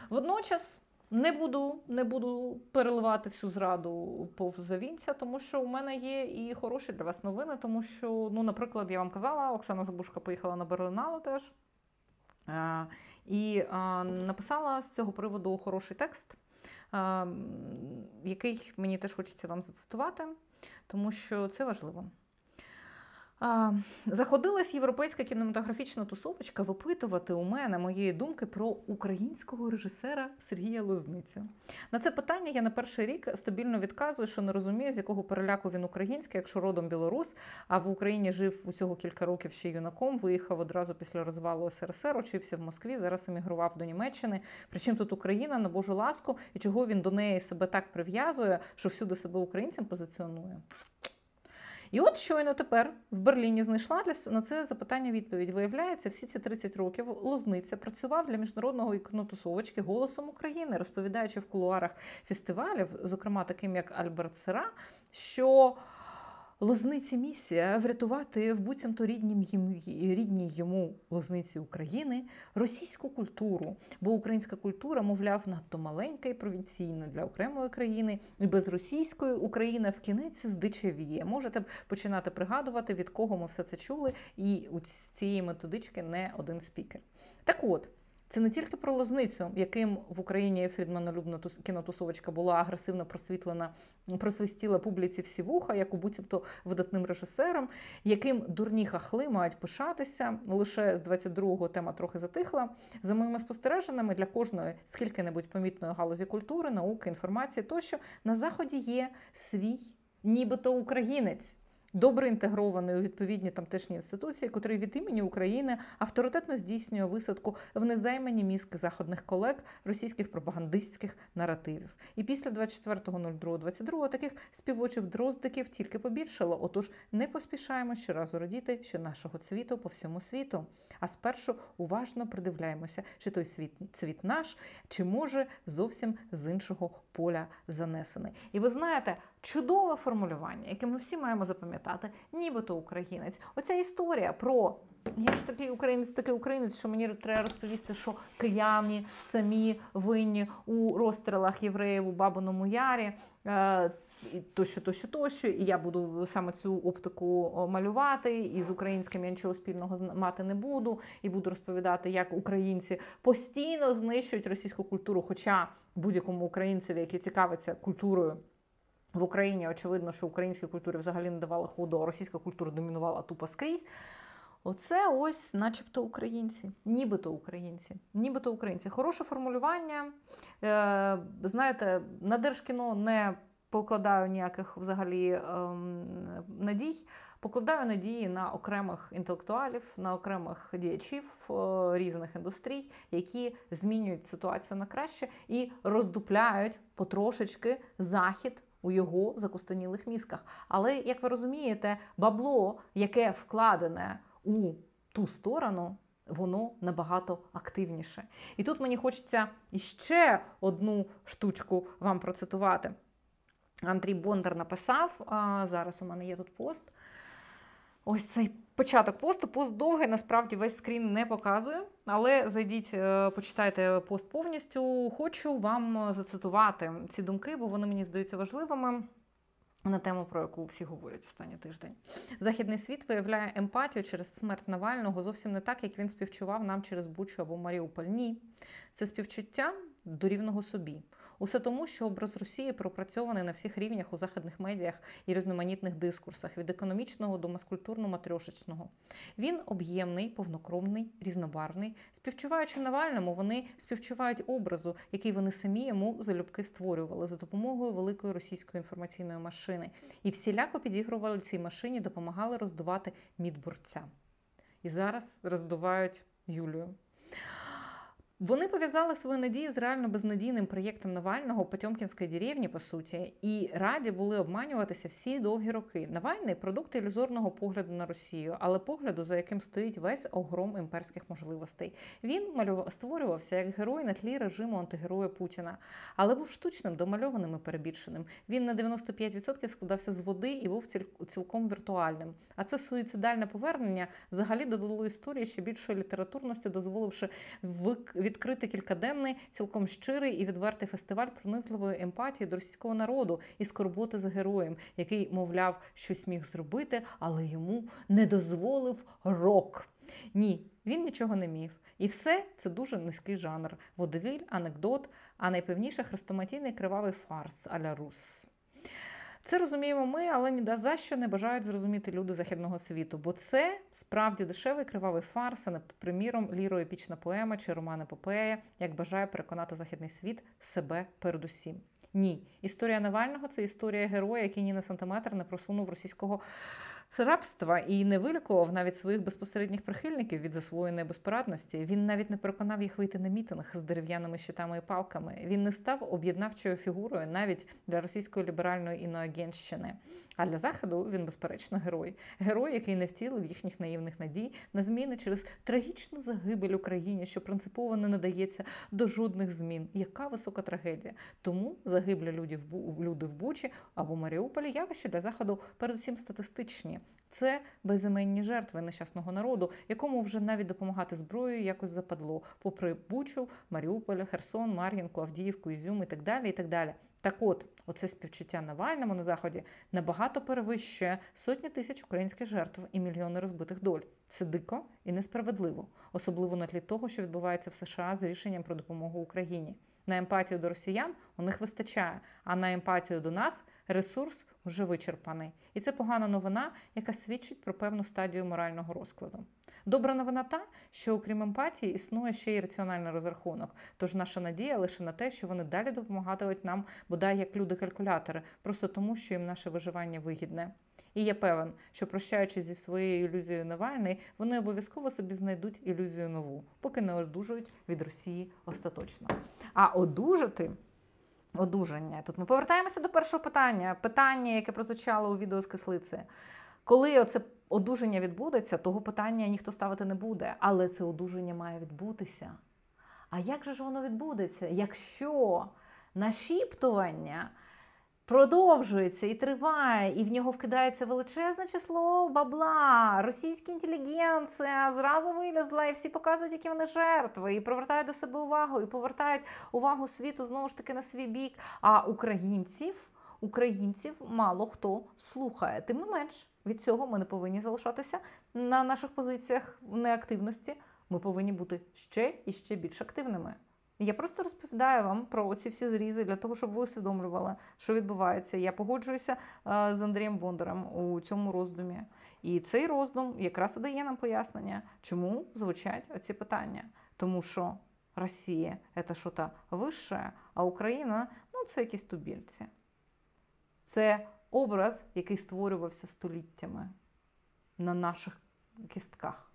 Водночас не буду переливати всю зраду повз Вінця, тому що у мене є і хороші для вас новини, тому що, ну, наприклад, я вам казала, Оксана Забужка поїхала на Берлінале теж, і написала з цього приводу хороший текст, який мені теж хочеться вам зацитувати, тому що це важливо. Заходилась європейська кінематографічна тусовочка випитувати у мене моєї думки про українського режисера Сергія Лозницю. На це питання я на перший рік стабільно відказую, що не розумію, з якого переляку він український, якщо родом білорус, а в Україні жив усього кілька років ще юнаком, виїхав одразу після розвалу СРСР, учився в Москві, зараз емігрував до Німеччини. Причому тут Україна, на Божу ласку, і чого він до неї себе так прив'язує, що всюди себе українцем позиціонує. І от щойно тепер в Берліні знайшла на це запитання відповідь. Виявляється, всі ці 30 років Лозниця працював для міжнародного кінотусовочки «Голосом України», розповідаючи в кулуарах фестивалів, зокрема таким як Альберт Сера, що Лозниці місія врятувати в буцімто рідній йому Лозниці України російську культуру, бо українська культура, мовляв, надто маленька і провінційна для окремої країни, і без російської Україна в кінець здичавіє. Можете починати пригадувати, від кого ми все це чули, і у цієї методички не один спікер. Так от, це не тільки про Лозницю, яким в Україні фрідманолюбна кінотусовочка була агресивно просвистіла публіці всі вуха, як у буцімто видатним режисером, яким дурні хахли мають пишатися. Лише з 22-го тема трохи затихла. За моїми спостереженнями, для кожної скільки-небудь помітної галузі культури, науки, інформації тощо, на Заході є свій, нібито українець, добре інтегрований у відповідні тамтешні інституції, котрий від імені України авторитетно здійснює висадку в незаймані мізки заходних колег російських пропагандистських наративів. І після 24.02.22 таких співочів дроздиків тільки побільшало. Отож, не поспішаємо щоразу радіти, що нашого цвіту по всьому світу. А спершу уважно придивляємося, чи той цвіт наш, чи може зовсім з іншого поля занесений. І ви знаєте, чудове формулювання, яке ми всі маємо запам'ятати, нібито українець. Оця історія про «я ж такий українець, що мені треба розповісти, що кияни самі винні у розстрілах євреїв у Бабиному Ярі», тощо, і я буду саме цю оптику малювати, і з українським я нічого спільного мати не буду, і буду розповідати, як українці постійно знищують російську культуру, хоча будь-якому українцеві, який цікавиться культурою в Україні, очевидно, що українській культурі взагалі не давали ходу, а російська культура домінувала тупо скрізь. Оце ось начебто українці, нібито українці. Хороше формулювання. Знаєте, на Держкіно не покладаю ніяких взагалі надій. Покладаю надії на окремих інтелектуалів, на окремих діячів різних індустрій, які змінюють ситуацію на краще і роздупляють потрошечки Захід у його закостенілих мізках. Але, як ви розумієте, бабло, яке вкладене у ту сторону, воно набагато активніше. І тут мені хочеться іще одну штучку вам процитувати. Андрій Бондар написав, зараз у мене є тут пост. Ось цей початок посту. Пост довгий, насправді весь скрін не показую, але зайдіть, почитайте пост повністю. Хочу вам зацитувати ці думки, бо вони мені здаються важливими на тему, про яку всі говорять останній тиждень. Західний світ виявляє емпатію через смерть Навального зовсім не так, як він співчував нам через Бучу або Маріуполь. Ні. Це співчуття до рівного собі. Усе тому, що образ Росії пропрацьований на всіх рівнях у західних медіях і різноманітних дискурсах, від економічного до маскультурно-матрьошечного. Він об'ємний, повнокровний, різнобарвний. Співчуваючи Навальному, вони співчувають образу, який вони самі йому залюбки створювали за допомогою великої російської інформаційної машини. І всіляко підігрували цій машині, допомагали роздувати мідборця. І зараз роздувають Юлію. Вони пов'язали свої надії з реально безнадійним проєктом Навального «Потьомкінської деревні», по суті, і раді були обманюватися всі довгі роки. Навальний – продукт ілюзорного погляду на Росію, але погляду, за яким стоїть весь огром імперських можливостей. Він створювався як герой на тлі режиму антигероя Путіна, але був штучним, домальованим і перебільшеним. Він на 95% складався з води і був цілком віртуальним. А це суїцидальне повернення взагалі додало історії ще більшої літературності, дозволивши відкрити кількаденний, цілком щирий і відвертий фестиваль пронизливої емпатії до російського народу і скорботи за героєм, який, мовляв, щось міг зробити, але йому не дозволив рок. Ні, він нічого не міг. І все це дуже низький жанр. Водевіль, анекдот, а найпевніше хрестоматійний кривавий фарс а-ля Рус. Це розуміємо ми, але ні за що не бажають зрозуміти люди західного світу, бо це справді дешевий кривавий фарс, а не, приміром, ліро-епічна поема чи роман-епопея, як бажає переконати західний світ себе передусім. Ні, історія Навального – це історія героя, який ні на сантиметр не просунув російського рабства і не вилікував навіть своїх безпосередніх прихильників від засвоєної безпорадності. Він навіть не переконав їх вийти на мітинг з дерев'яними щитами і палками. Він не став об'єднавчою фігурою навіть для російської ліберальної іноагентщини. А для Заходу він, безперечно, герой. Герой, який не втілив їхніх наївних надій на зміни через трагічну загибель Україні, що принципово не надається до жодних змін. Яка висока трагедія. Тому загиблі люди в Бучі або Маріуполі явище для Заходу передусім статистичні. Це безіменні жертви нещасного народу, якому вже навіть допомагати зброєю якось западло, попри Бучу, Маріуполь, Херсон, Мар'їнку, Авдіївку, Ізюм і так далі, і так далі. Так от, оце співчуття Навальному на Заході набагато перевищує сотні тисяч українських жертв і мільйони розбитих доль. Це дико і несправедливо, особливо на тлі того, що відбувається в США з рішенням про допомогу Україні. На емпатію до росіян у них вистачає, а на емпатію до нас ресурс вже вичерпаний. І це погана новина, яка свідчить про певну стадію морального розкладу. Добра новина та, що окрім емпатії існує ще й раціональний розрахунок. Тож наша надія лише на те, що вони далі допомагатимуть нам, бодай як люди-калькулятори, просто тому, що їм наше виживання вигідне. І я певен, що прощаючись зі своєю ілюзією Навальний, вони обов'язково собі знайдуть ілюзію нову, поки не одужують від Росії остаточно. А одужання. Тут ми повертаємося до першого питання. Питання, яке прозвучало у відео з Кислиці. Коли оце одужання відбудеться, того питання ніхто ставити не буде. Але це одужання має відбутися. А як же ж воно відбудеться, якщо нашіптування продовжується і триває, і в нього вкидається величезне число бабла, російська інтелігенція зразу вилізла, і всі показують, які вони жертви, і привертають до себе увагу, і повертають увагу світу знову ж таки на свій бік. А українців мало хто слухає. Тим не менш, від цього ми не повинні залишатися на наших позиціях в неактивності. Ми повинні бути ще і ще більш активними. Я просто розповідаю вам про оці всі зрізи для того, щоб ви усвідомлювали, що відбувається. Я погоджуюся з Андрієм Бондарем у цьому роздумі. І цей роздум якраз і дає нам пояснення, чому звучать оці питання. Тому що Росія – це щось вище, а Україна – це якісь тубільці. Це образ, який створювався століттями на наших кістках.